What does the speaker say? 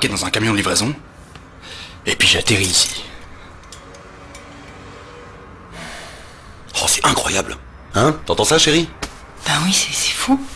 embarqué dans un camion de livraison. Et puis j'ai atterri ici. Oh, c'est incroyable. Hein? T'entends ça, chérie? Ben oui, c'est fou.